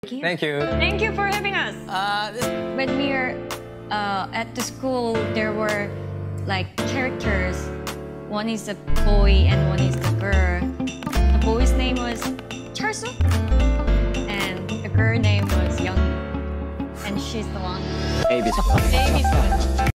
Thank you. Thank you for having us. When we are at the school, there were like characters. One is a boy and one is the girl. The boy's name was Charsu, and the girl name was Young, and she's the one. Baby squid. Baby squid.